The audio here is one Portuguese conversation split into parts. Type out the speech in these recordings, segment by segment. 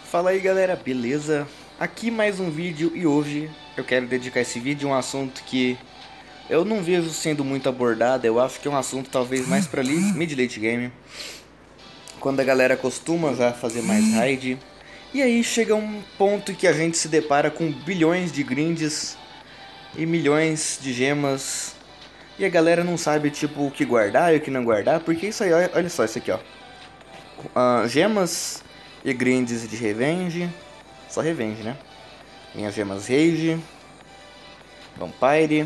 Fala aí galera, beleza? Aqui mais um vídeo e hoje eu quero dedicar esse vídeo a um assunto que eu não vejo sendo muito abordado. Eu acho que é um assunto talvez mais pra mid-late game, quando a galera costuma já fazer mais raid. E aí chega um ponto que a gente se depara com bilhões de grinds e milhões de gemas. E a galera não sabe tipo o que guardar e o que não guardar, porque isso aí, olha só isso aqui ó. Gemas e grinds de revenge. Só revenge, né? Tem as gemas rage, vampire,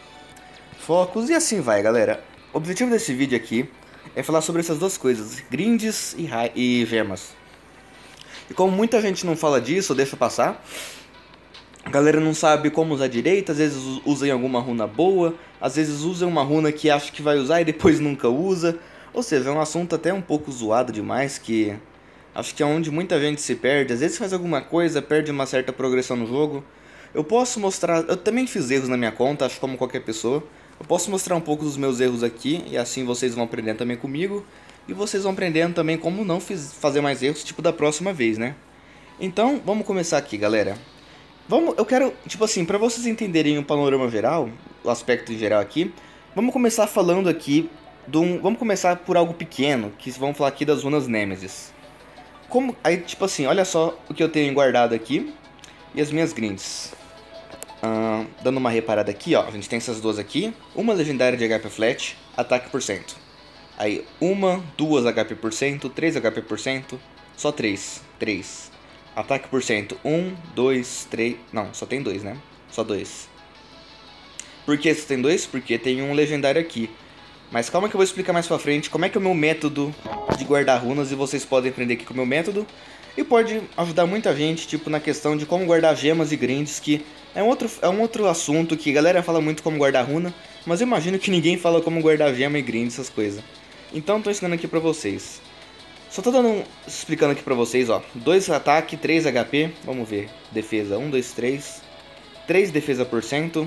focus e assim vai, galera. O objetivo desse vídeo aqui é falar sobre essas duas coisas, grinds e gemas. E como muita gente não fala disso, deixa passar. A galera não sabe como usar direito, às vezes usa em alguma runa boa, às vezes usa uma runa que acha que vai usar e depois nunca usa. Ou seja, é um assunto até um pouco zoado demais, que acho que é onde muita gente se perde. Às vezes faz alguma coisa, perde uma certa progressão no jogo. Eu posso mostrar, eu também fiz erros na minha conta, acho como qualquer pessoa. Eu posso mostrar um pouco dos meus erros aqui, e assim vocês vão aprendendo também comigo. E vocês vão aprendendo também como não fazer mais erros, tipo da próxima vez, né? Então, vamos começar aqui, galera. Eu quero, tipo assim, pra vocês entenderem o panorama geral, o aspecto geral aqui, vamos começar falando aqui vamos começar por algo pequeno, que vamos falar aqui das runas Nemesis. Aí, tipo assim, olha só o que eu tenho guardado aqui e as minhas grinds. Dando uma reparada aqui, ó, a gente tem essas duas aqui, uma legendária de HP flat, ataque por cento. Aí, duas HP por cento, 3 HP por cento, só 3. Ataque por cento, 1, 2, 3... Não, só tem 2, né? Só 2. Por que só tem 2? Porque tem um legendário aqui. Mas calma que eu vou explicar mais pra frente como é que é o meu método de guardar runas. E vocês podem aprender aqui com o meu método. E pode ajudar muita gente, tipo, na questão de como guardar gemas e grinds. Que é um outro assunto que a galera fala muito como guardar runa. Mas eu imagino que ninguém fala como guardar gema e grind, essas coisas. Então tô ensinando aqui pra vocês. Só tô explicando aqui pra vocês, ó. 2 ataque, 3 HP. Vamos ver. Defesa, 1, 2, 3. 3 defesa por cento.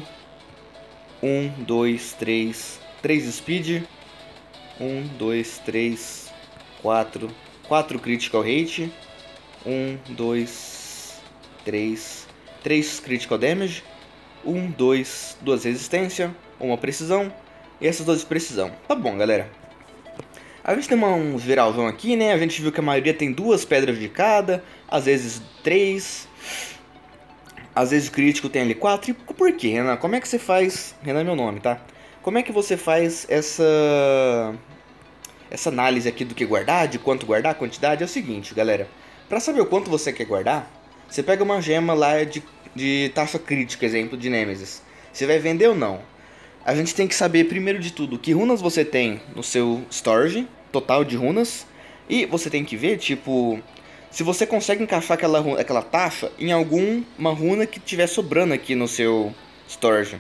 1, 2, 3. 3 speed. 1, 2, 3, 4. 4 critical rate. 1, 2, 3. 3 critical damage. 1, 2, 2 resistência. 1 precisão. E essas 2 precisão. Tá bom, galera. A gente tem um geralzão aqui, né? A gente viu que a maioria tem 2 pedras de cada, às vezes 3, às vezes o crítico tem ali 4. E por quê, Renan? Como é que você faz... Renan é meu nome, tá? Como é que você faz essa análise aqui do que guardar, de quanto guardar, a quantidade? É o seguinte, galera. Pra saber o quanto você quer guardar, você pega uma gema lá de taxa crítica, exemplo, de Nemesis. Você vai vender ou não? A gente tem que saber, primeiro de tudo, que runas você tem no seu storage, total de runas. E você tem que ver, tipo, se você consegue encaixar aquela taxa em alguma runa que tiver sobrando aqui no seu storage.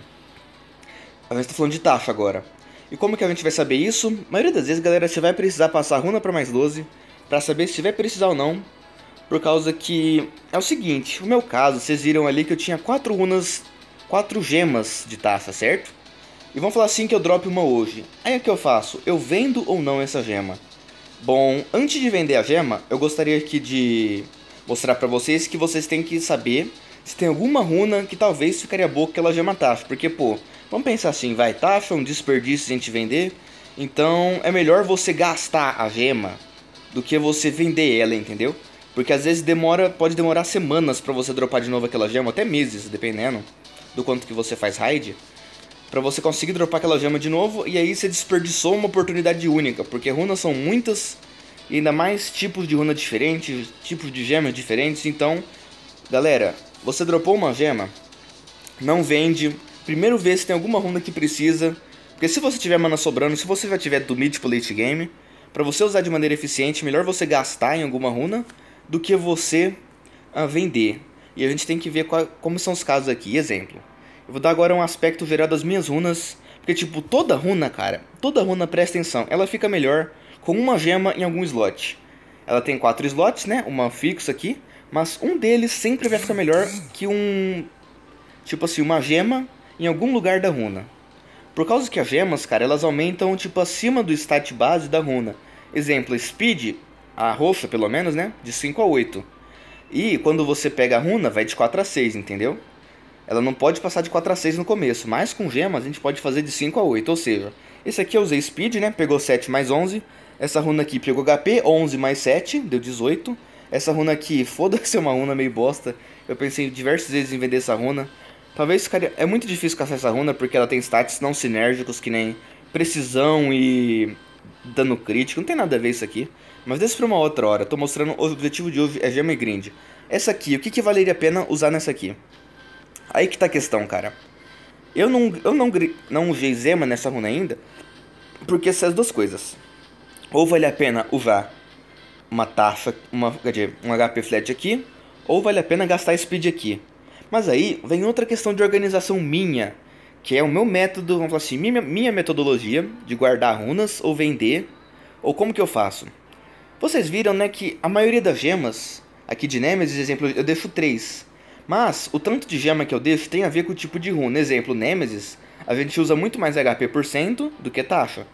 A gente tá falando de taxa agora. E como que a gente vai saber isso? A maioria das vezes, galera, você vai precisar passar runa para mais 12 para saber se vai precisar ou não. Por causa que é o seguinte, no meu caso, vocês viram ali que eu tinha 4 runas, 4 gemas de taxa, certo? E vamos falar assim que eu drope uma hoje. Aí o que eu faço? Eu vendo ou não essa gema? Bom, antes de vender a gema, eu gostaria aqui de mostrar pra vocês que vocês têm que saber se tem alguma runa que talvez ficaria boa com aquela gema taxa. Porque, pô, vamos pensar assim, vai, taxa é um desperdício se a gente vender. Então é melhor você gastar a gema do que você vender ela, entendeu? Porque às vezes pode demorar semanas pra você dropar de novo aquela gema, até meses, dependendo do quanto que você faz raid. Pra você conseguir dropar aquela gema de novo, e aí você desperdiçou uma oportunidade única, porque runas são muitas, e ainda mais tipos de runa diferentes, tipos de gemas diferentes. Então, galera, você dropou uma gema, não vende, primeiro vê se tem alguma runa que precisa, porque se você tiver mana sobrando, se você já tiver do mid pro late game, pra você usar de maneira eficiente, melhor você gastar em alguma runa, do que você vender. E a gente tem que ver como são os casos aqui, exemplo. Eu vou dar agora um aspecto geral das minhas runas. Porque, tipo, toda runa, cara, toda runa, presta atenção, ela fica melhor com uma gema em algum slot. Ela tem 4 slots, né, uma fixa aqui. Mas um deles sempre vai ficar melhor que tipo assim, uma gema em algum lugar da runa. Por causa que as gemas, cara, elas aumentam, tipo, acima do stat base da runa. Exemplo, speed, a roxa pelo menos, né, de 5 a 8. E quando você pega a runa, vai de 4 a 6, entendeu? Ela não pode passar de 4 a 6 no começo, mas com gemas a gente pode fazer de 5 a 8, ou seja, esse aqui eu usei Speed, né? Pegou 7 mais 11. Essa runa aqui pegou HP, 11 mais 7, deu 18. Essa runa aqui, foda-se, é uma runa meio bosta. Eu pensei diversas vezes em vender essa runa. Talvez ficaria... É muito difícil caçar essa runa porque ela tem stats não sinérgicos, que nem precisão e dano crítico. Não tem nada a ver isso aqui. Mas deixa pra uma outra hora. Tô mostrando o objetivo de hoje é gema e grind. Essa aqui, o que valeria a pena usar nessa aqui? Aí que tá a questão, cara. Eu não usei Zema nessa runa ainda, porque essas duas coisas. Ou vale a pena usar uma taxa, um HP flat aqui, ou vale a pena gastar speed aqui. Mas aí vem outra questão de organização minha, que é o meu método, vamos falar assim, minha metodologia de guardar runas ou vender, ou como que eu faço. Vocês viram, né, que a maioria das gemas, aqui de Nemesis, exemplo, eu deixo 3. Mas o tanto de gema que eu deixo tem a ver com o tipo de runa. Exemplo, Nemesis, a gente usa muito mais HP por cento do que taxa.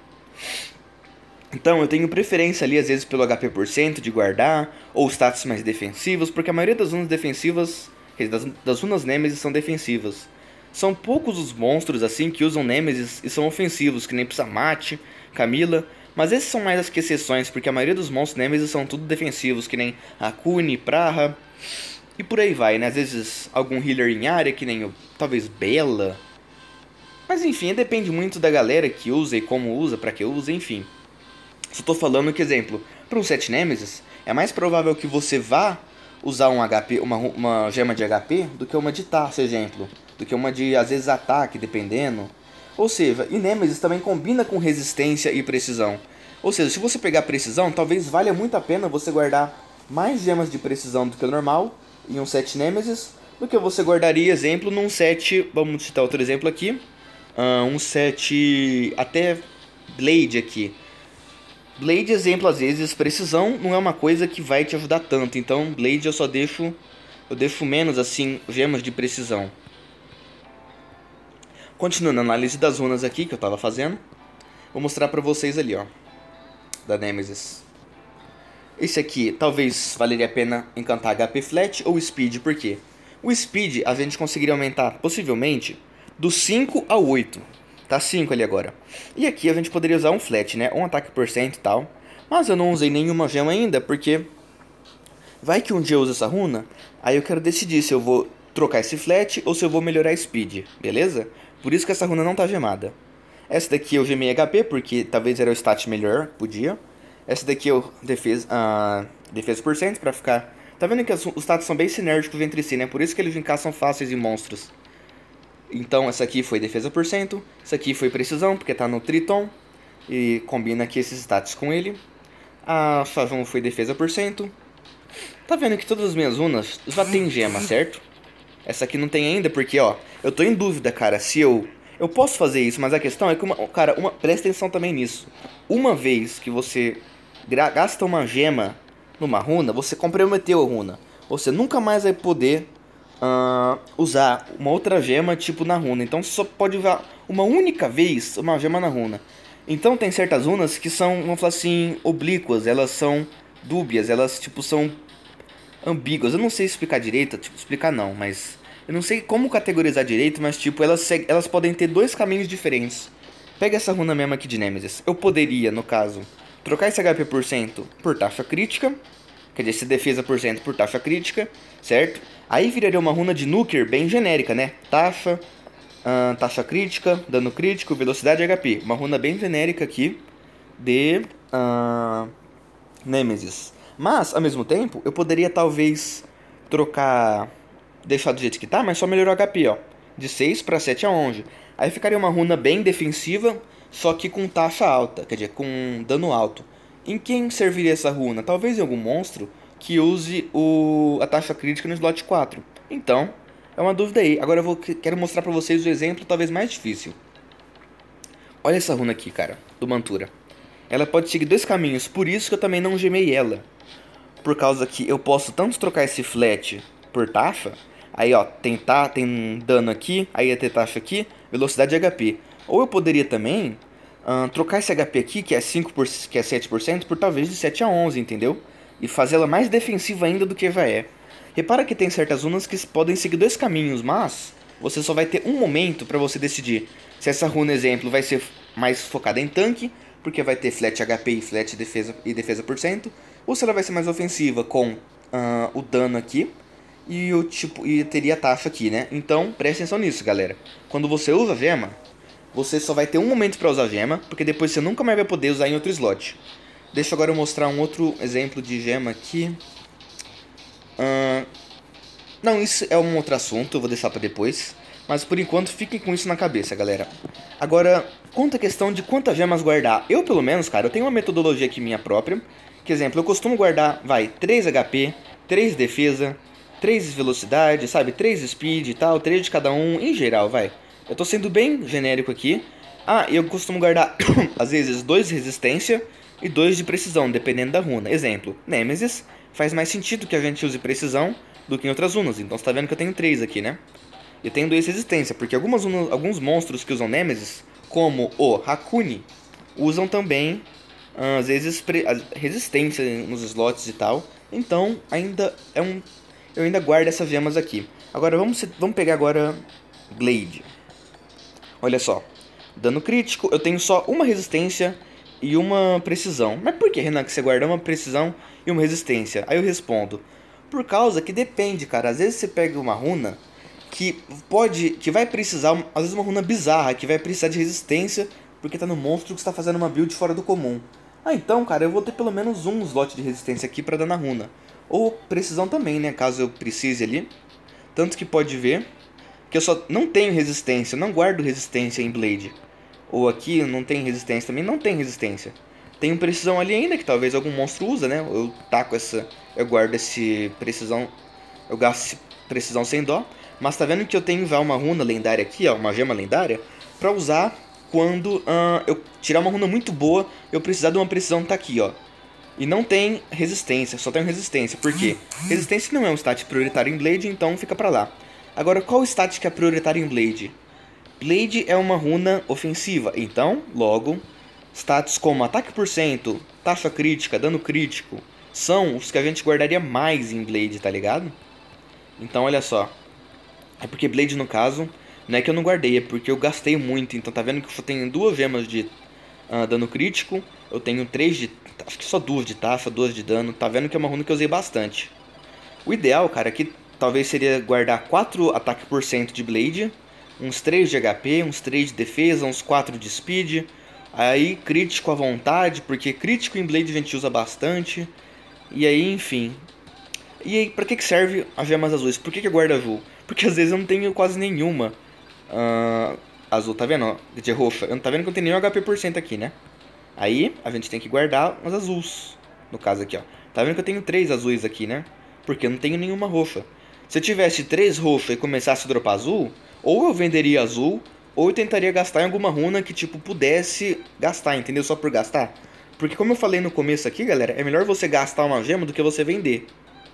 Então eu tenho preferência ali às vezes pelo HP por cento de guardar, ou status mais defensivos, porque a maioria das runas defensivas, das runas Nemesis são defensivas. São poucos os monstros assim que usam Nemesis e são ofensivos, que nem Psamat, Camila. Mas esses são mais as exceções, porque a maioria dos monstros Nemesis são tudo defensivos, que nem Akuni, Praha... E por aí vai, né? Às vezes algum healer em área, que nem talvez Bela. Mas enfim, depende muito da galera que usa e como usa, pra que usa, enfim. Só tô falando que, exemplo, para um set Nemesis, é mais provável que você vá usar um HP, uma gema de HP do que uma de taça, exemplo. Do que uma de, às vezes, ataque, dependendo. Ou seja, e Nemesis também combina com resistência e precisão. Ou seja, se você pegar precisão, talvez valha muito a pena você guardar mais gemas de precisão do que o normal em um set Nemesis, do que você guardaria, exemplo, num set, vamos citar outro exemplo aqui, um set até Blade aqui. Blade, exemplo, às vezes precisão não é uma coisa que vai te ajudar tanto, então Blade eu deixo menos assim gemas de precisão. Continuando a análise das runas aqui que eu tava fazendo, vou mostrar pra vocês ali, ó, da Nemesis. Esse aqui, talvez valeria a pena encantar HP Flat ou Speed, por quê? O Speed a gente conseguiria aumentar, possivelmente, do 5 ao 8. Tá 5 ali agora. E aqui a gente poderia usar um Flat, né? Um ataque por cento e tal. Mas eu não usei nenhuma gema ainda, porque... vai que um dia eu uso essa runa, aí eu quero decidir se eu vou trocar esse Flat ou se eu vou melhorar Speed, beleza? Por isso que essa runa não tá gemada. Essa daqui eu gemei HP, porque talvez era o stat melhor, podia. Essa daqui eu defesa por cento pra ficar... Tá vendo que os status são bem sinérgicos entre si, né? Por isso que eles encaixam fáceis em monstros. Então essa aqui foi defesa por cento. Essa aqui foi precisão, porque tá no Triton. E combina aqui esses status com ele. A Favão foi defesa por cento. Tá vendo que todas as minhas runas já tem gema, certo? Essa aqui não tem ainda porque, ó... eu tô em dúvida, cara, se eu posso fazer isso, mas a questão é que, presta atenção também nisso. Uma vez que você gasta uma gema numa runa, você comprometeu a runa. Você nunca mais vai poder usar uma outra gema tipo na runa. Então você só pode usar uma única vez uma gema na runa. Então tem certas runas que são, vamos falar assim, oblíquas. Elas são dúbias, elas tipo são ambíguas. Eu não sei explicar direito, tipo, explicar não, mas... eu não sei como categorizar direito, mas tipo, elas podem ter dois caminhos diferentes. Pega essa runa mesmo aqui de Nemesis. Eu poderia, no caso, trocar esse HP por cento por taxa crítica. Quer dizer, esse defesa por cento por taxa crítica, certo? Aí viraria uma runa de Nuker bem genérica, né? Taxa crítica, dano crítico, velocidade e HP. Uma runa bem genérica aqui de Nemesis. Mas, ao mesmo tempo, eu poderia talvez trocar... deixar do jeito que tá, mas só melhorou o HP, ó. De 6 para 7 a 11. Aí ficaria uma runa bem defensiva, só que com taxa alta, quer dizer, com dano alto. Em quem serviria essa runa? Talvez em algum monstro que use a taxa crítica no slot 4. Então, é uma dúvida aí. Agora quero mostrar pra vocês o exemplo talvez mais difícil. Olha essa runa aqui, cara, do Mantura. Ela pode seguir dois caminhos, por isso que eu também não gemei ela. Por causa que eu posso tanto trocar esse flat por taxa. Aí, ó, tem dano aqui, aí ia ter taxa aqui, velocidade e HP. Ou eu poderia também trocar esse HP aqui, que é 7%, por talvez de 7 a 11, entendeu? E fazer ela mais defensiva ainda do que já é. Repara que tem certas runas que podem seguir dois caminhos, mas você só vai ter um momento para você decidir se essa runa, exemplo, vai ser mais focada em tanque, porque vai ter flat HP e flat defesa e defesa por cento, ou se ela vai ser mais ofensiva com o dano aqui e o tipo e teria a taxa aqui, né? Então, preste atenção nisso, galera. Quando você usa a gema, você só vai ter um momento para usar a gema, porque depois você nunca mais vai poder usar em outro slot. Deixa eu agora mostrar um outro exemplo de gema aqui. Não, isso é um outro assunto, eu vou deixar para depois. Mas por enquanto fiquem com isso na cabeça, galera. Agora, quanto à questão de quantas gemas guardar. Eu, pelo menos, cara, eu tenho uma metodologia aqui minha própria. Que, exemplo, eu costumo guardar, 3 HP, 3 defesa, 3 velocidade, sabe? 3 speed e tal, 3 de cada um, em geral, vai. Eu tô sendo bem genérico aqui. Eu costumo guardar, às vezes, 2 resistência e 2 de precisão, dependendo da runa. Exemplo, Nemesis, faz mais sentido que a gente use precisão do que em outras runas. Então você tá vendo que eu tenho 3 aqui, né? Eu tenho 2 resistência, porque alguns monstros que usam Nemesis, como o Hakuni, usam também, às vezes, resistência nos slots e tal. Então, eu ainda guardo essas gemas aqui. Agora, vamos pegar agora Blade. Olha só, dano crítico, eu tenho só uma resistência e uma precisão. Mas por que, Renan, que você guarda uma precisão e uma resistência? Aí eu respondo, por causa que depende, cara. Às vezes você pega uma runa que vai precisar, às vezes uma runa bizarra, que vai precisar de resistência, porque tá no monstro que está fazendo uma build fora do comum. Então, cara, eu vou ter pelo menos um slot de resistência aqui pra dar na runa. Ou precisão também, né, caso eu precise ali. Tanto que pode ver que eu só não tenho resistência, eu não guardo resistência em Blade. Ou aqui não tem resistência também, não tem resistência. Tem precisão ali ainda, que talvez algum monstro usa, né? Eu taco eu guardo esse precisão, eu gasto precisão sem dó. Mas tá vendo que eu tenho já uma runa lendária aqui, ó, uma gema lendária, pra usar quando eu tirar uma runa muito boa, eu precisar de uma precisão, tá aqui, ó. E não tem resistência, só tem resistência. Por quê? Resistência não é um stat prioritário em Blade, então fica pra lá. Agora, qual stat que é prioritário em Blade? Blade é uma runa ofensiva, então, logo, status como ataque por cento, taxa crítica, dano crítico, são os que a gente guardaria mais em Blade, tá ligado? Então, olha só. É porque Blade, no caso, não é que eu não guardei, é porque eu gastei muito. Então tá vendo que eu tenho 2 gemas de dano crítico, eu tenho 3 de... acho que só 2 de taxa, 2 de dano. Tá vendo que é uma runa que eu usei bastante. O ideal, cara, aqui talvez seria guardar 4 ataque por cento de Blade, uns 3 de HP, uns 3 de defesa, uns 4 de speed. Aí crítico à vontade, porque crítico em Blade a gente usa bastante. E aí, enfim. E aí, pra que serve as gemas azuis? Por que eu guardo azul? Porque às vezes eu não tenho quase nenhuma azul, tá vendo? De roxa. Eu não tá vendo que eu não tenho nenhum HP por cento aqui, né? Aí a gente tem que guardar as azuis. No caso aqui, ó. Tá vendo que eu tenho 3 azuis aqui, né? Porque eu não tenho nenhuma roxa. Se eu tivesse 3 roxas e começasse a dropar azul, ou eu venderia azul, ou eu tentaria gastar em alguma runa que, tipo, pudesse gastar, entendeu? Só por gastar. Porque como eu falei no começo aqui, galera, é melhor você gastar uma gema do que você vender.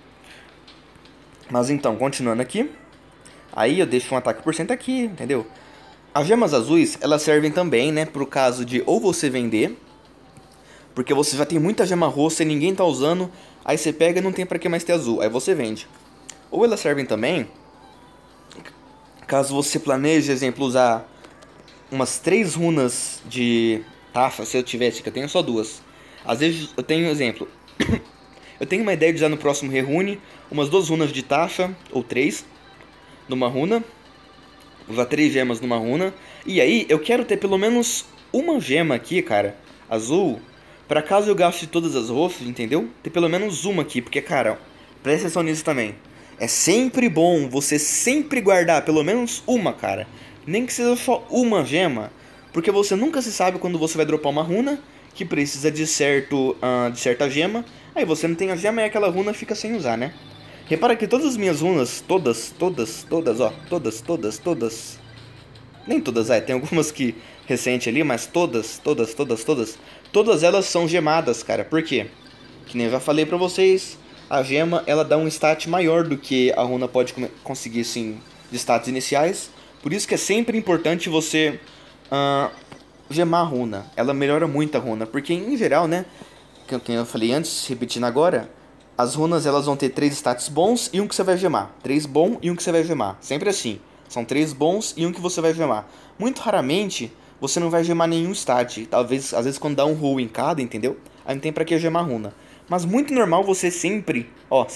Mas então, continuando aqui. Aí eu deixo um ataque por cento aqui, entendeu? As gemas azuis, elas servem também, né, pro caso de ou você vender, porque você já tem muita gema roxa e ninguém tá usando, aí você pega e não tem pra que mais ter azul, aí você vende. Ou elas servem também, caso você planeje, exemplo, usar umas 3 runas de taxa, se eu tivesse, que eu tenho só 2. Às vezes eu tenho, exemplo, eu tenho uma ideia de usar no próximo Rerune umas 2 runas de taxa, ou 3, numa runa, usar 3 gemas numa runa, e aí eu quero ter pelo menos uma gema aqui, cara, azul, pra caso eu gaste todas as roxas, entendeu? Ter pelo menos uma aqui, porque, cara, presta atenção nisso também. É sempre bom você sempre guardar pelo menos uma, cara, nem que seja só uma gema, porque você nunca se sabe quando você vai dropar uma runa que precisa de certa gema, aí você não tem a gema e aquela runa fica sem usar, né? Repara que todas as minhas runas, todas, ó, todas. Nem todas, tem algumas que recente ali, mas todas elas são gemadas, cara. Por quê? Que nem eu já falei pra vocês, a gema, ela dá um stat maior do que a runa pode conseguir, sim, de status iniciais. Por isso que é sempre importante você gemar a runa. Ela melhora muito a runa, porque em geral, né, que eu falei antes, repetindo agora, as runas elas vão ter 3 status bons e um que você vai gemar. 3 bom e um que você vai gemar. Sempre assim. São 3 bons e um que você vai gemar. Muito raramente você não vai gemar nenhum stat. Talvez, às vezes quando dá um roll em cada, entendeu? Aí não tem pra que gemar runa. Mas muito normal você sempre,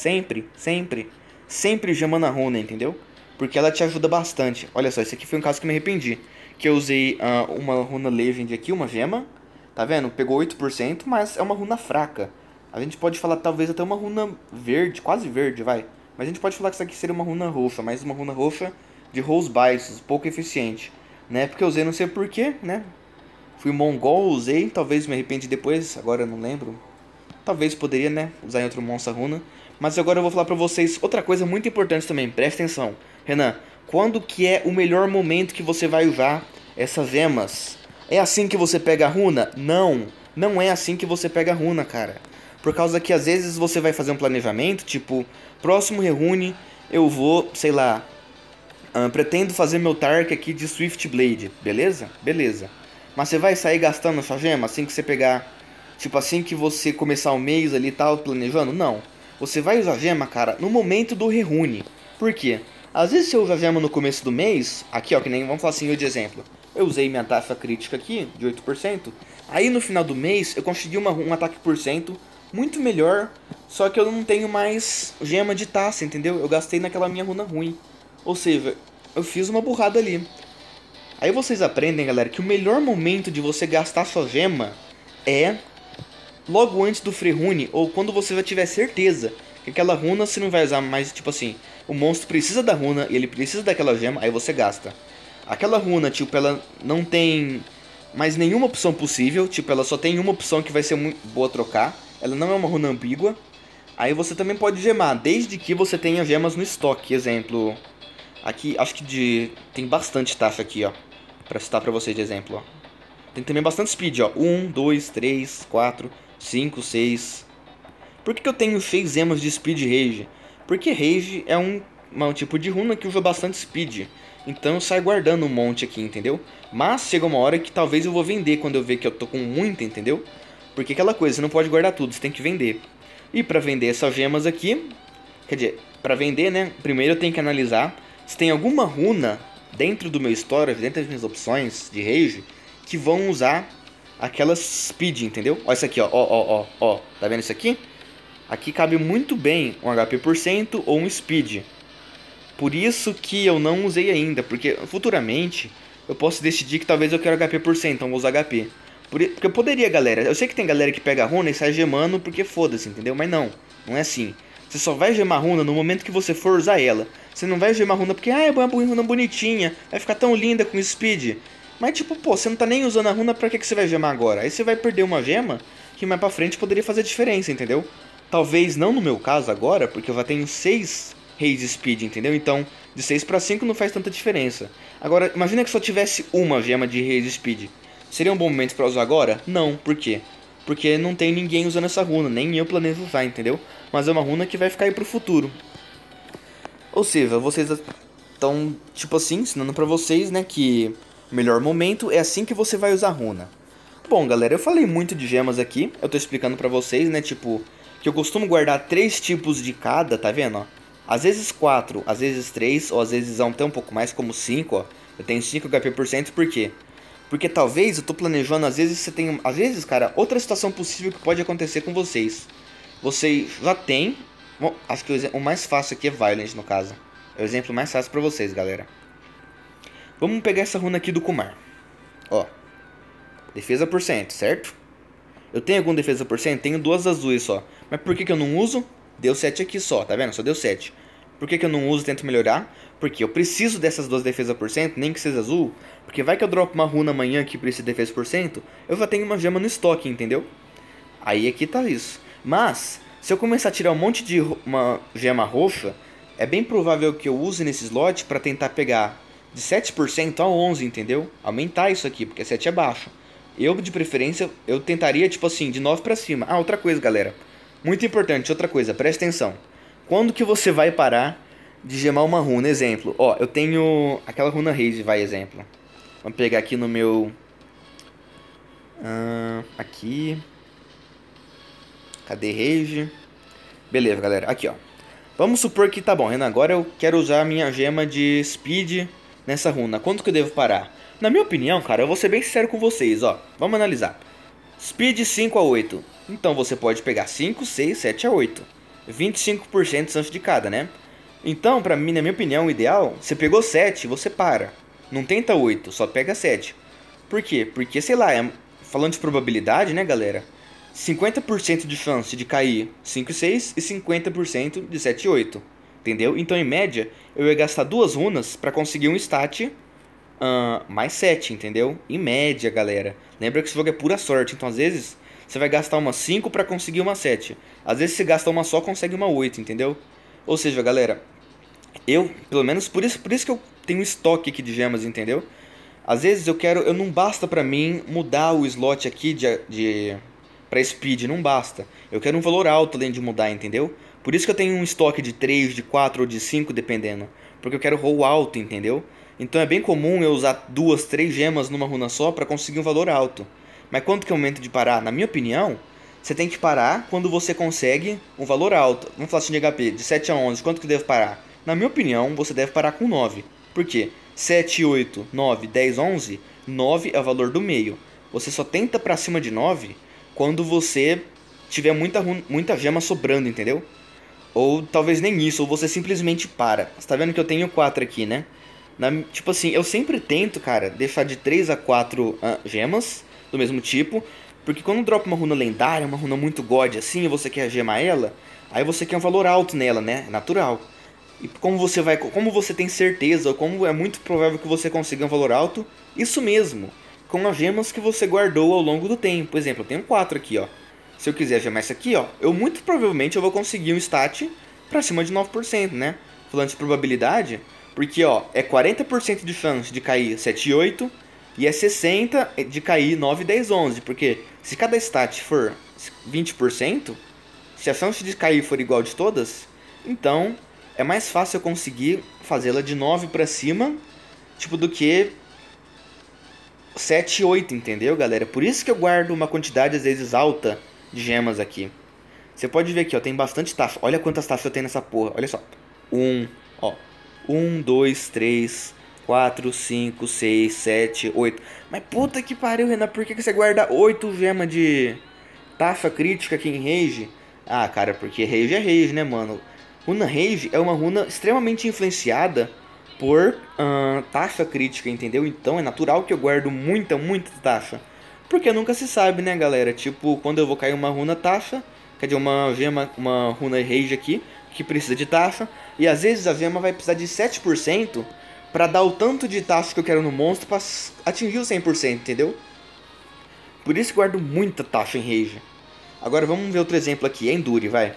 sempre gemando a runa, entendeu? Porque ela te ajuda bastante. Olha só, esse aqui foi um caso que me arrependi. Que eu usei uma runa Legend aqui, uma gema. Tá vendo? Pegou 8%, mas é uma runa fraca. A gente pode falar talvez até uma runa verde, quase verde, vai. Mas a gente pode falar que isso aqui seria uma runa roxa, mas uma runa roxa de rolls baixos, pouco eficiente. Né? Porque eu usei não sei porquê, né? Fui mongol, usei, talvez me arrependi depois, agora eu não lembro. Talvez poderia, né, usar em outro monstro runa. Mas agora eu vou falar pra vocês outra coisa muito importante também, presta atenção. Renan, quando que é o melhor momento que você vai usar essas gemas? É assim que você pega a runa? Não, não é assim que você pega a runa, cara. Por causa que às vezes você vai fazer um planejamento, tipo, próximo rerune eu vou, sei lá, pretendo fazer meu Tark aqui de Swift Blade, beleza? Beleza. Mas você vai sair gastando a sua gema assim que você pegar, tipo assim que você começar o mês ali e tal, planejando? Não. Você vai usar gema, cara, no momento do rerune. Por quê? Às vezes você usa gema no começo do mês, aqui ó, que nem, vamos falar assim, eu de exemplo. Eu usei minha taxa crítica aqui, de 8%. Aí no final do mês eu consegui um ataque por cento muito melhor, só que eu não tenho mais gema de taça, entendeu? Eu gastei naquela minha runa ruim. Ou seja, eu fiz uma burrada ali. Aí vocês aprendem, galera, que o melhor momento de você gastar sua gema é logo antes do free rune, ou quando você já tiver certeza que aquela runa você não vai usar mais, tipo assim, o monstro precisa da runa e ele precisa daquela gema, aí você gasta. Aquela runa, tipo, ela não tem mais nenhuma opção possível, tipo, ela só tem uma opção que vai ser muito boa trocar, ela não é uma runa ambígua. Aí você também pode gemar, desde que você tenha gemas no estoque, exemplo. Aqui, acho que tem bastante taxa aqui, ó, pra citar pra vocês de exemplo, ó. Tem também bastante speed, ó, 1, 2, 3, 4, 5, 6. Por que eu tenho 6 gemas de speed rage? Porque rage é um tipo de runa que usa bastante speed. Então eu saio guardando um monte aqui, entendeu? Mas chega uma hora que talvez eu vou vender quando eu ver que eu tô com muita, entendeu? Porque aquela coisa, você não pode guardar tudo, você tem que vender. E pra vender essas gemas aqui, quer dizer, pra vender, né? Primeiro eu tenho que analisar se tem alguma runa dentro do meu storage, dentro das minhas opções de rage, que vão usar aquela speed, entendeu? Ó isso aqui, ó, tá vendo isso aqui? Aqui cabe muito bem um HP por cento ou um speed. Por isso que eu não usei ainda, porque futuramente eu posso decidir que talvez eu quero HP por cento, então vou usar HP. Porque eu poderia, galera, eu sei que tem galera que pega a runa e sai gemando porque foda-se, entendeu? Mas não, não é assim. Você só vai gemar a runa no momento que você for usar ela. Você não vai gemar a runa porque, é uma runa bonitinha, vai ficar tão linda com speed. Mas tipo, pô, você não tá nem usando a runa, pra que você vai gemar agora? Aí você vai perder uma gema que mais pra frente poderia fazer diferença, entendeu? Talvez não no meu caso agora, porque eu já tenho 6 Raise Speed, entendeu? Então, de 6 para 5 não faz tanta diferença. Agora, imagina que só tivesse uma gema de Raise Speed. Seria um bom momento pra usar agora? Não, por quê? Porque não tem ninguém usando essa runa, nem eu planejo usar, entendeu? Mas é uma runa que vai ficar aí pro futuro. Ou seja, vocês estão, tipo assim, ensinando pra vocês, né, que o melhor momento é assim que você vai usar a runa. Bom, galera, eu falei muito de gemas aqui, eu tô explicando pra vocês, né, tipo, que eu costumo guardar 3 tipos de cada, tá vendo, ó? Às vezes 4, às vezes 3, ou às vezes até um pouco mais, como 5, ó. Eu tenho 5 HP por cento, por quê? Porque talvez eu tô planejando, às vezes você tem, às vezes, cara, outra situação possível que pode acontecer com vocês. Vocês já tem, bom, acho que o mais fácil aqui é Violent, no caso. É o exemplo mais fácil pra vocês, galera. Vamos pegar essa runa aqui do Kumar. Ó, defesa por cento, certo? Eu tenho algum defesa por cento? Tenho 2 azuis só. Mas por que eu não uso? Deu 7 aqui só, tá vendo? Só deu 7. Por que eu não uso e tento melhorar? Porque eu preciso dessas 2 defesas por cento, nem que seja azul. Porque vai que eu dropo uma runa amanhã que precisa de defesa por cento, eu já tenho uma gema no estoque, entendeu? Aí aqui tá isso. Mas, se eu começar a tirar um monte de uma gema roxa, é bem provável que eu use nesse slot pra tentar pegar de 7% a 11%, entendeu? Aumentar isso aqui, porque 7 é baixo. Eu, de preferência, eu tentaria, tipo assim, de 9 pra cima. Ah, outra coisa, galera. Muito importante, outra coisa, presta atenção. Quando que você vai parar de gemar uma runa? Exemplo, ó, eu tenho aquela runa Raze, vai, exemplo. Vamos pegar aqui no meu... aqui... Cadê Rage? Beleza, galera. Aqui, ó. Vamos supor que tá bom, Renan. Agora eu quero usar a minha gema de Speed nessa runa. Quanto que eu devo parar? Na minha opinião, cara, eu vou ser bem sincero com vocês, ó. Vamos analisar. Speed 5 a 8. Então você pode pegar 5, 6, 7 a 8. 25% de chance de cada, né? Então, pra mim, na minha opinião, o ideal, você pegou 7, você para. Não tenta 8, só pega 7. Por quê? Porque, sei lá, falando de probabilidade, né, galera? 50% de chance de cair 5 e 6 e 50% de 7 e 8. Entendeu? Então, em média, eu ia gastar 2 runas pra conseguir um stat mais 7, entendeu? Em média, galera. Lembra que esse jogo é pura sorte, então às vezes você vai gastar uma 5 pra conseguir uma 7. Às vezes você gasta uma só, consegue uma 8, entendeu? Ou seja, galera, eu, pelo menos por isso que eu tenho estoque aqui de gemas, entendeu? Às vezes eu não basta pra mim mudar o slot aqui pra speed, não basta. Eu quero um valor alto além de mudar, entendeu? Por isso que eu tenho um estoque de 3, de 4 ou de 5, dependendo. Porque eu quero roll alto, entendeu? Então é bem comum eu usar 2, 3 gemas numa runa só pra conseguir um valor alto. Mas quanto que é o momento de parar? Na minha opinião, você tem que parar quando você consegue um valor alto. Vamos falar assim de HP, de 7 a 11, quanto que deve parar? Na minha opinião, você deve parar com 9. Por quê? 7, 8, 9, 10, 11, 9 é o valor do meio. Você só tenta pra cima de 9 quando você tiver muita gema sobrando, entendeu? Ou talvez nem isso, ou você simplesmente para. Você tá vendo que eu tenho 4 aqui, né? Tipo assim, eu sempre tento, cara, deixar de 3 a 4 gemas do mesmo tipo. Porque quando dropa uma runa lendária, uma runa muito god assim, e você quer gemar ela, aí você quer um valor alto nela, né? É natural. E como você tem certeza, ou como é muito provável que você consiga um valor alto, isso mesmo, com as gemas que você guardou ao longo do tempo. Por exemplo, eu tenho 4 aqui, ó. Se eu quiser gemar isso aqui, ó, eu muito provavelmente eu vou conseguir um stat pra cima de 9%, né? Falando de probabilidade, porque, ó, é 40% de chance de cair 7 e 8 e é 60% de cair 9, 10, 11. Porque se cada stat for 20%, se a chance de cair for igual de todas, então é mais fácil eu conseguir fazê-la de 9 pra cima, tipo, do que 7 e 8, entendeu, galera? Por isso que eu guardo uma quantidade às vezes alta de gemas aqui. Você pode ver aqui, ó, tem bastante taxa. Olha quantas taxas eu tenho nessa porra, olha só. 1, 2, 3, 4, 5, 6, 7, 8. Mas puta que pariu, Renan, por que você guarda 8 gemas de taxa crítica aqui em Rage? Ah, cara, porque Rage é Rage, né, mano? Runa Rage é uma runa extremamente influenciada por taxa crítica, entendeu? Então é natural que eu guardo muita taxa. Porque nunca se sabe, né, galera? Tipo, quando eu vou cair uma runa taxa, quer dizer, uma gema, uma runa Rage aqui, que precisa de taxa, e às vezes a gema vai precisar de 7% pra dar o tanto de taxa que eu quero no monstro pra atingir o 100%, entendeu? Por isso que eu guardo muita taxa em Rage. Agora vamos ver outro exemplo aqui, Endure, vai.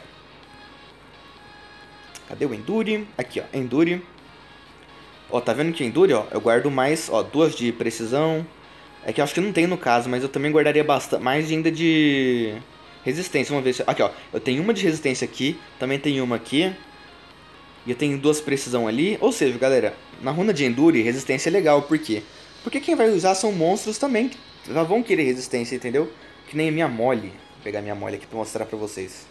Cadê o Endure? Aqui, ó, Endure. Ó, tá vendo que Endure, ó, eu guardo mais, ó, 2 de precisão. É que eu acho que não tem no caso, mas eu também guardaria bastante, mais ainda de resistência. Vamos ver se... Aqui, ó, eu tenho uma de resistência aqui, também tenho uma aqui. E eu tenho 2 precisão ali. Ou seja, galera, na runa de Endure, resistência é legal, por quê? Porque quem vai usar são monstros também, que já vão querer resistência, entendeu? Que nem a minha mole. Vou pegar minha mole aqui pra mostrar pra vocês.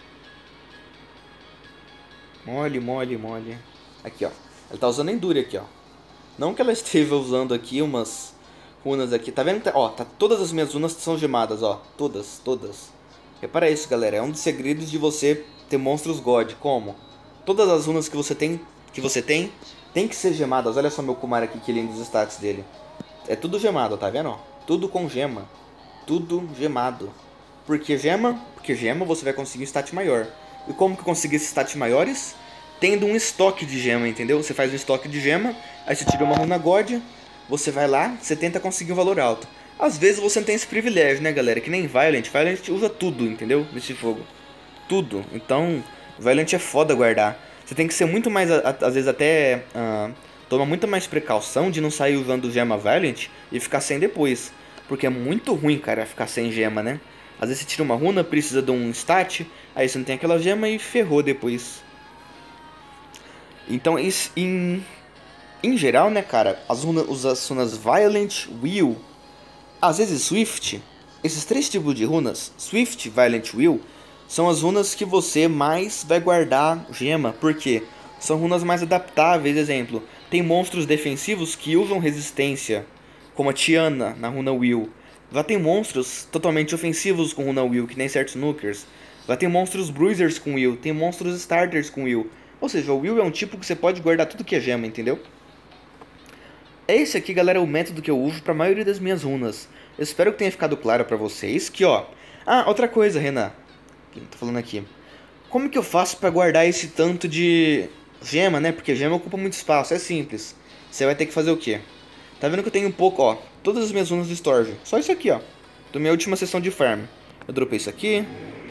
Mole. Aqui, ó. Ela tá usando Endure aqui, ó. Não que ela esteja usando aqui umas runas aqui. Tá vendo? Ó, todas as minhas runas são gemadas, ó. Todas. Repara isso, galera. É um dos segredos de você ter monstros God. Como? Todas as runas que você tem tem que ser gemadas. Olha só meu Kumar aqui, que lindo os stats dele. É tudo gemado, tá vendo? Ó? Tudo com gema. Tudo gemado. Por que gema? Porque gema você vai conseguir um stat maior. E como que eu consegui esses stats maiores? Tendo um estoque de gema, entendeu? Você faz um estoque de gema, aí você tira uma runa God, você vai lá, você tenta conseguir um valor alto. Às vezes você não tem esse privilégio, né, galera? Que nem Violent. Violent usa tudo, entendeu? Nesse jogo. Tudo. Então, Violent é foda guardar. Você tem que ser muito mais, às vezes até... toma muita mais precaução de não sair usando gema Violent e ficar sem depois. Porque é muito ruim, cara, ficar sem gema, né? Às vezes você tira uma runa, precisa de um stat, aí você não tem aquela gema e ferrou depois. Então, em geral, né, cara, as runas Violent, Will, às vezes Swift, esses 3 tipos de runas, Swift, Violent, Will, são as runas que você mais vai guardar gema. Por quê? São runas mais adaptáveis, exemplo. Tem monstros defensivos que usam resistência, como a Tiana na runa Will. Já tem monstros totalmente ofensivos com runa Will, que nem certos Nukers. Já tem monstros Bruisers com Will, tem monstros Starters com Will. Ou seja, o Will é um tipo que você pode guardar tudo que é gema, entendeu? Esse aqui, galera, é o método que eu uso para a maioria das minhas runas. Eu espero que tenha ficado claro para vocês que, ó... Ah, outra coisa, Renan. Quem tá falando aqui? Como que eu faço para guardar esse tanto de gema, né? Porque gema ocupa muito espaço, é simples. Você vai ter que fazer o quê? Tá vendo que eu tenho um pouco, ó, todas as minhas runas de storage. Só isso aqui, ó. Da minha última sessão de farm. Eu dropei isso aqui,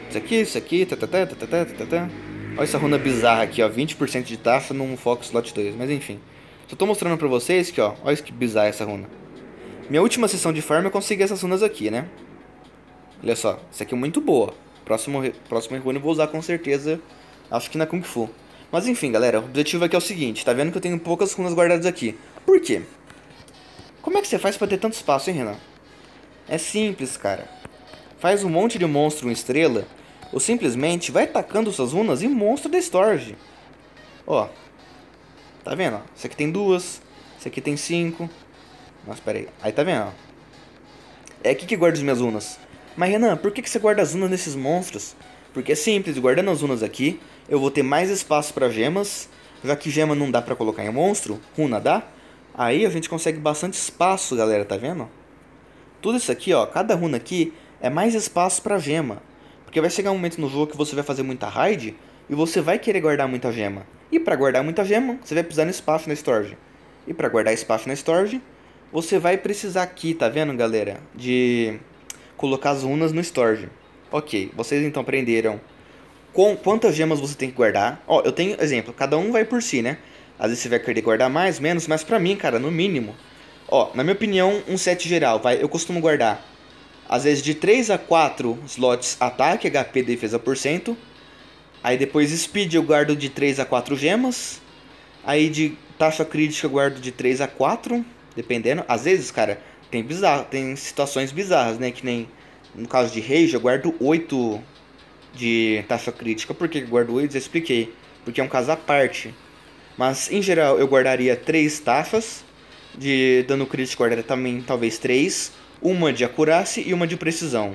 Olha essa runa bizarra aqui, ó. 20% de taxa num Fox Slot 2, mas enfim. Só tô mostrando pra vocês que, ó, olha que bizarra essa runa. Minha última sessão de farm eu consegui essas runas aqui, né? Olha só, essa aqui é muito boa. Próximo rune eu vou usar com certeza, acho que na Kung Fu. Mas enfim, galera, o objetivo aqui é o seguinte. Tá vendo que eu tenho poucas runas guardadas aqui. Por quê? Como é que você faz pra ter tanto espaço, hein, Renan? É simples, cara. Faz um monte de monstro em estrela, ou simplesmente vai tacando suas runas em monstro da storage. Ó, tá vendo? Ó? Esse aqui tem 2, esse aqui tem 5. Nossa, pera aí. Aí tá vendo? Ó? É aqui que guarda as minhas runas. Mas Renan, por que você guarda as runas nesses monstros? Porque é simples, guardando as runas aqui, eu vou ter mais espaço para gemas. Já que gema não dá pra colocar em monstro, runa dá. Aí a gente consegue bastante espaço, galera, tá vendo? Tudo isso aqui, ó, cada runa aqui é mais espaço pra gema. Porque vai chegar um momento no jogo que você vai fazer muita raid e você vai querer guardar muita gema. E pra guardar muita gema, você vai precisar de espaço na storage. E pra guardar espaço na storage, você vai precisar aqui, tá vendo, galera? De colocar as runas no storage. Ok, vocês então aprenderam com quantas gemas você tem que guardar. Ó, eu tenho exemplo, cada um vai por si, né? Às vezes você vai querer guardar mais, menos, mas pra mim, cara, no mínimo. Ó, na minha opinião, um set geral, vai, eu costumo guardar às vezes de 3 a 4 slots ataque, HP, defesa por cento. Aí depois speed eu guardo de 3 a 4 gemas. Aí de taxa crítica eu guardo de 3 a 4, dependendo. Às vezes, cara, tem situações bizarras, né? Que nem no caso de Rage eu guardo 8 de taxa crítica. Por que eu guardo 8? Já expliquei. Porque é um caso à parte. Mas em geral eu guardaria 3 taxas. De dano crítico eu guardaria também talvez 3. Uma de acurácia e uma de precisão.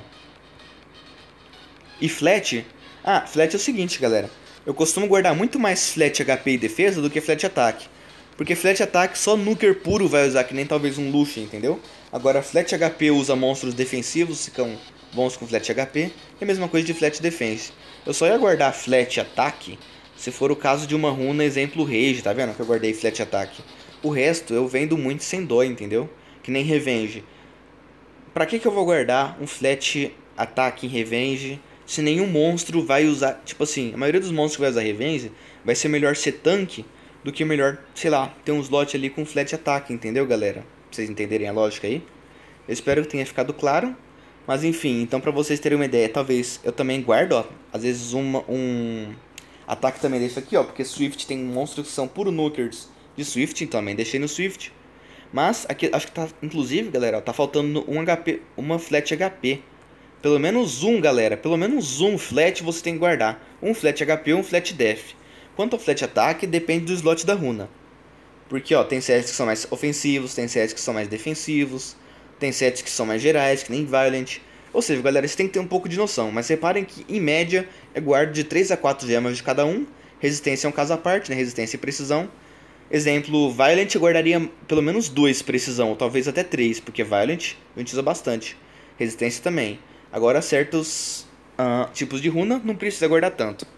E flat? Ah, flat é o seguinte, galera. Eu costumo guardar muito mais flat HP e defesa do que flat ataque. Porque flat ataque só nuker puro vai usar, que nem talvez um Lucian, entendeu? Agora flat HP usa monstros defensivos, ficam bons com flat HP. E a mesma coisa de flat defense. Eu só ia guardar flat ataque se for o caso de uma runa, exemplo Rage, tá vendo? Que eu guardei flat ataque. O resto eu vendo muito sem dó, entendeu? Que nem Revenge. Pra que eu vou guardar um flat ataque em Revenge se nenhum monstro vai usar... Tipo assim, a maioria dos monstros que vai usar Revenge vai ser melhor ser tanque do que melhor, sei lá, ter um slot ali com flat ataque, entendeu, galera? Pra vocês entenderem a lógica aí. Eu espero que tenha ficado claro. Mas enfim, então pra vocês terem uma ideia, talvez eu também guardo, ó, às vezes um ataque também desse aqui, ó, porque Swift tem monstros que são puro nukers de Swift, então também deixei no Swift. Mas aqui acho que tá, inclusive, galera, ó, tá faltando um HP, uma flat HP. Pelo menos um, galera, pelo menos um flat você tem que guardar. Um flat HP ou um flat def. Quanto ao flat ataque, depende do slot da runa. Porque, ó, tem sets que são mais ofensivos, tem sets que são mais defensivos, tem sets que são mais gerais, que nem Violent. Ou seja, galera, você tem que ter um pouco de noção. Mas reparem que, em média, eu guardo de 3 a 4 gemas de cada um. Resistência é um caso à parte, né? Resistência e precisão. Exemplo, Violent eu guardaria pelo menos 2 precisão, ou talvez até 3, porque Violent a gente usa bastante. Resistência também. Agora, certos tipos de runa não precisa guardar tanto.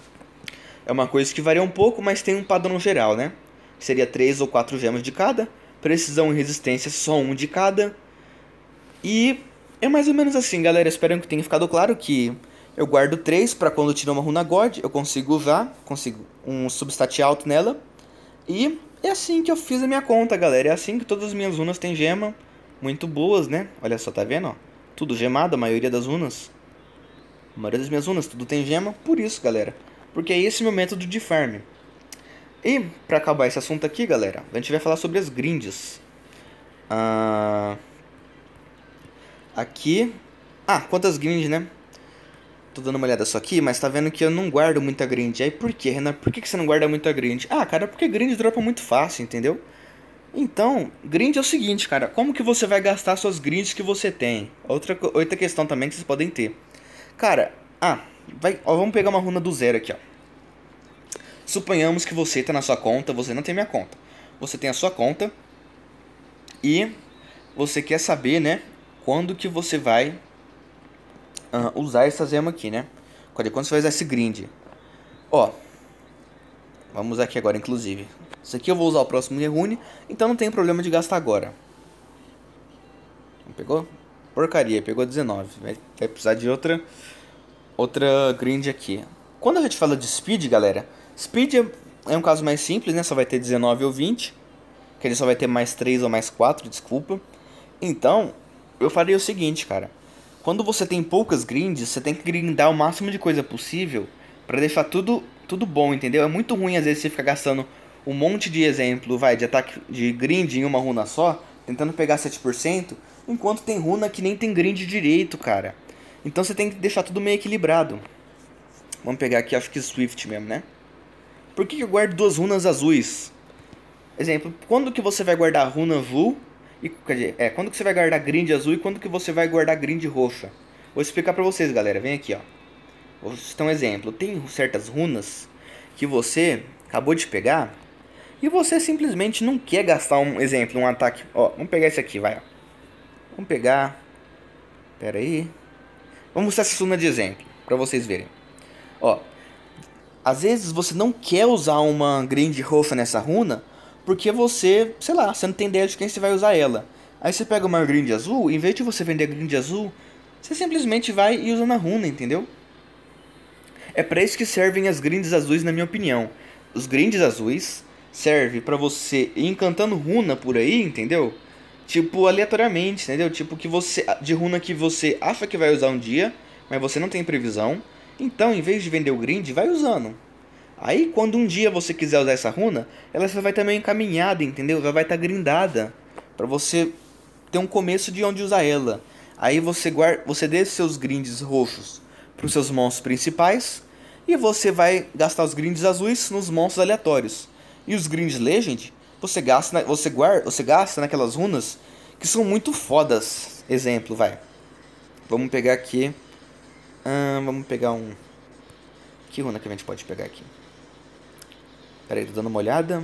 É uma coisa que varia um pouco, mas tem um padrão geral, né? Seria 3 ou 4 gemas de cada. Precisão e resistência só um de cada. E é mais ou menos assim, galera. Espero que tenha ficado claro que eu guardo 3 para quando tirar uma runa God, eu consigo usar, consigo um substat alto nela. E é assim que eu fiz a minha conta, galera. É assim que todas as minhas runas têm gema. Muito boas, né? Olha só, tá vendo? Ó? Tudo gemado, a maioria das runas. A maioria das minhas runas, tudo tem gema. Por isso, galera. Porque é esse meu método de farm. E pra acabar esse assunto aqui, galera, a gente vai falar sobre as grinds. Aqui... Ah, quantas grinds, né? tô dando uma olhada só aqui, mas tá vendo que eu não guardo muita grind. Aí por quê, Renan? Por que você não guarda muita grind? Ah, cara, porque grind dropa muito fácil, entendeu? Então, grind é o seguinte, cara. Como que você vai gastar suas grinds que você tem? Outra questão também que vocês podem ter. Cara, vamos pegar uma runa do zero aqui, ó. Suponhamos que você tá na sua conta, você não tem minha conta. Você tem a sua conta e você quer saber, né, quando que você vai usar essa gema aqui, né? Quando você vai usar esse grind. Ó, vamos usar aqui agora, inclusive. Isso aqui eu vou usar o próximo rune, então não tem problema de gastar agora. Pegou? Porcaria, pegou 19. Vai precisar de outra grind aqui. Quando a gente fala de speed, galera, speed é um caso mais simples, né? Só vai ter 19 ou 20. Que ele só vai ter mais 3 ou mais 4, desculpa. Então, eu faria o seguinte, cara. Quando você tem poucas grinds, você tem que grindar o máximo de coisa possível pra deixar tudo bom, entendeu? É muito ruim às vezes você ficar gastando um monte de exemplo, de ataque de grind em uma runa só, tentando pegar 7%, enquanto tem runa que nem tem grind direito, cara. Então você tem que deixar tudo meio equilibrado. Vamos pegar aqui, acho que Swift mesmo, né? Por que eu guardo duas runas azuis? Exemplo, quando que você vai guardar a runa azul? Quando que você vai guardar grind azul e quando que você vai guardar grind roxa? Vou explicar pra vocês, galera. Vem aqui, ó. Vou citar um exemplo. Tem certas runas que você acabou de pegar e você simplesmente não quer gastar um ataque. Ó, vamos pegar esse aqui, vai. Ó. Vamos pegar. Pera aí. Vamos usar essa runa de exemplo pra vocês verem. Ó, às vezes você não quer usar uma grind roxa nessa runa porque você, sei lá, você não tem ideia de quem você vai usar ela. Aí você pega uma grind azul, em vez de você vender a grind azul, você simplesmente vai e usa na runa, entendeu? É pra isso que servem as grinds azuis, na minha opinião. Os grinds azuis servem pra você ir encantando runa por aí, entendeu? Tipo, aleatoriamente, entendeu? Tipo, de runa que você acha que vai usar um dia, mas você não tem previsão. Então, em vez de vender o grind, vai usando. Aí, quando um dia você quiser usar essa runa, ela já vai estar meio encaminhada, entendeu? Já vai estar grindada. Pra você ter um começo de onde usar ela. Aí você deixa seus grinds roxos pros seus monstros principais. E você vai gastar os grinds azuis nos monstros aleatórios. E os grinds legend, você gasta naquelas runas que são muito fodas. Exemplo, vai. Vamos pegar aqui. Vamos pegar um... Que runa que a gente pode pegar aqui? Pera aí, tô dando uma olhada.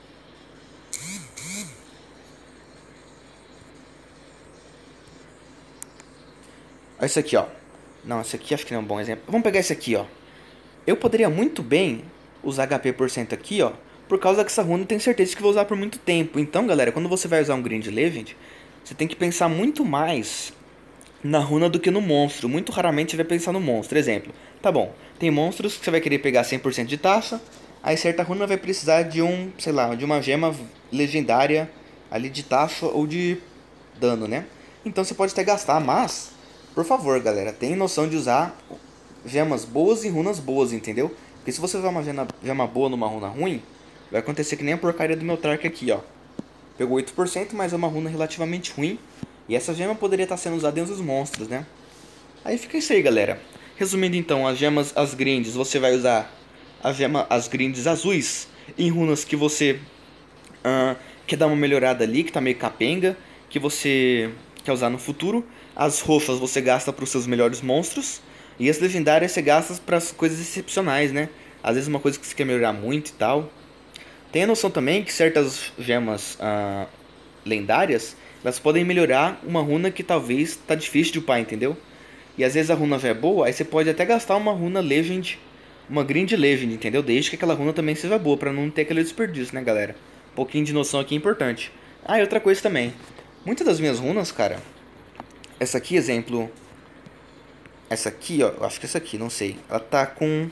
Olha esse aqui, ó. Não, esse aqui acho que não é um bom exemplo. Vamos pegar esse aqui, ó. Eu poderia muito bem usar HP por cento aqui, ó. Por causa que essa runa eu tenho certeza que vou usar por muito tempo. Então, galera, quando você vai usar um Grind Legend, você tem que pensar muito mais na runa do que no monstro. Muito raramente você vai pensar no monstro. Exemplo, tá bom, tem monstros que você vai querer pegar 100% de taxa. Aí certa runa vai precisar de de uma gema legendária ali de taxa ou de dano, né? Então você pode até gastar, mas, por favor, galera, tenha noção de usar gemas boas e runas boas, entendeu? Porque se você usar uma gema boa numa runa ruim, vai acontecer que nem a porcaria do meu Tark aqui, ó. Pegou 8%, mas é uma runa relativamente ruim. E essa gema poderia estar sendo usada dentro dos monstros, né? Aí fica isso aí, galera. Resumindo então, as grinds, você vai usar as grinds azuis em runas que você quer dar uma melhorada ali, que tá meio capenga, que você quer usar no futuro. As roxas você gasta para os seus melhores monstros. E as legendárias você gasta para as coisas excepcionais, né? Às vezes uma coisa que você quer melhorar muito e tal. Tenha noção também que certas gemas lendárias, elas podem melhorar uma runa que talvez tá difícil de upar, entendeu? E às vezes a runa já é boa, aí você pode até gastar uma runa legend, uma grind legend, entendeu? Desde que aquela runa também seja boa, pra não ter aquele desperdício, né, galera? Um pouquinho de noção aqui é importante. Ah, e outra coisa também. Muitas das minhas runas, cara, essa aqui, exemplo, essa aqui, ó, eu acho que essa aqui, não sei, ela tá com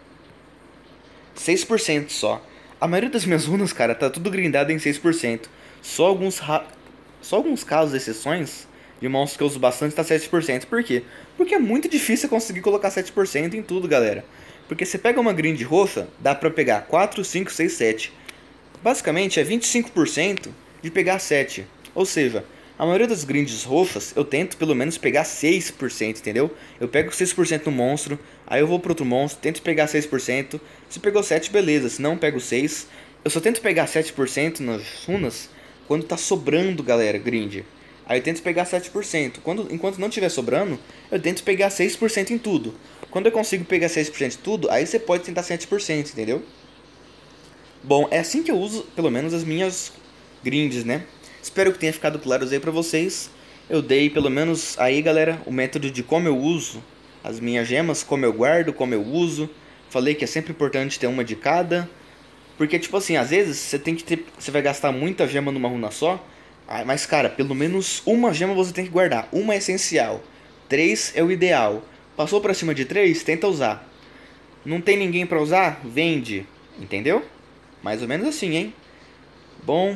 6% só. A maioria das minhas runas, cara, tá tudo grindado em 6%. Só alguns casos, exceções, de monstros que eu uso bastante, tá 7%. Por quê? Porque é muito difícil conseguir colocar 7% em tudo, galera. Porque você pega uma grind roxa, dá pra pegar 4, 5, 6, 7. Basicamente é 25% de pegar 7. Ou seja, A maioria das grinds roxas, eu tento pelo menos pegar 6%, entendeu? Eu pego 6% no monstro, aí eu vou pro outro monstro, tento pegar 6%. Se pegou 7, beleza, se não, pego 6. Eu só tento pegar 7% nas runas quando tá sobrando, galera, grind. Aí eu tento pegar 7%. Enquanto não tiver sobrando, eu tento pegar 6% em tudo. Quando eu consigo pegar 6% em tudo, aí você pode tentar 7%, entendeu? Bom, é assim que eu uso, pelo menos, as minhas grinds, né? Espero que tenha ficado claro aí pra vocês. Eu dei, pelo menos, aí, galera, o método de como eu uso as minhas gemas, como eu guardo, como eu uso. Falei que é sempre importante ter uma de cada. Porque, tipo assim, às vezes você tem que ter. Você vai gastar muita gema numa runa só. Mas, cara, pelo menos uma gema você tem que guardar. Uma é essencial. 3 é o ideal. Passou pra cima de 3, tenta usar. Não tem ninguém pra usar? Vende. Entendeu? Mais ou menos assim, hein? Bom,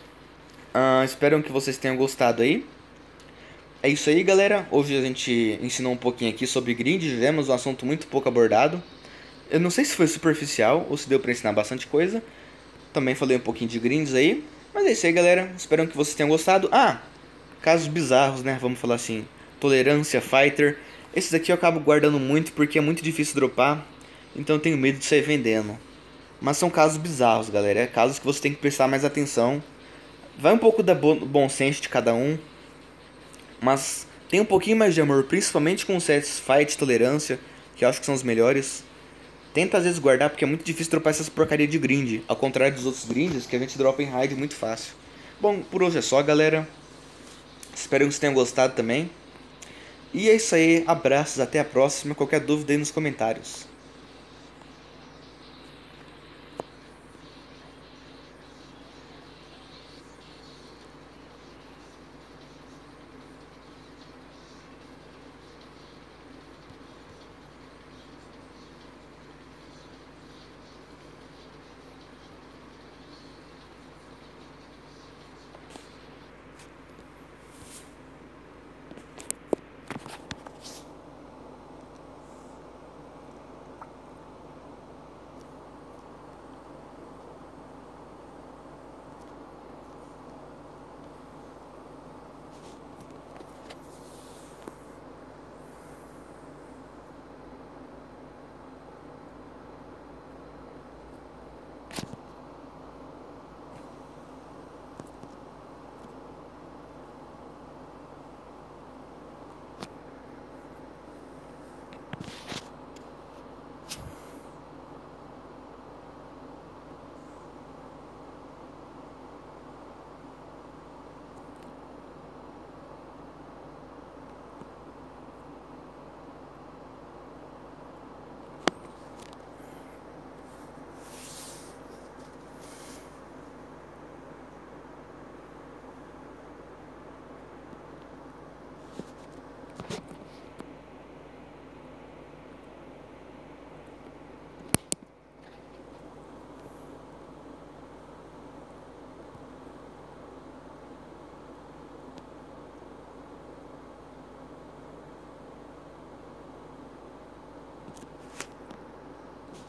espero que vocês tenham gostado aí. É isso aí, galera. Hoje a gente ensinou um pouquinho aqui sobre grind de gemas, um assunto muito pouco abordado. Eu não sei se foi superficial ou se deu pra ensinar bastante coisa. Também falei um pouquinho de grinds aí. Mas é isso aí, galera. Espero que vocês tenham gostado. Casos bizarros, né? Vamos falar assim. Tolerância, fighter. Esses aqui eu acabo guardando muito porque é muito difícil dropar. Então eu tenho medo de sair vendendo. Mas são casos bizarros, galera. É casos que você tem que prestar mais atenção. Vai um pouco da bom senso de cada um. Mas tem um pouquinho mais de amor, principalmente com os sets Fight e Tolerância, que eu acho que são os melhores. Tenta às vezes guardar, porque é muito difícil dropar essas porcaria de grind. Ao contrário dos outros grinds, que a gente dropa em raid muito fácil. Bom, por hoje é só, galera. Espero que vocês tenham gostado também. E é isso aí, abraços, até a próxima. Qualquer dúvida aí nos comentários.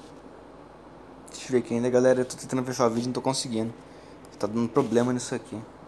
Deixa eu ver aqui ainda, galera. Eu tô tentando fechar o vídeo e não tô conseguindo. Tá dando problema nisso aqui.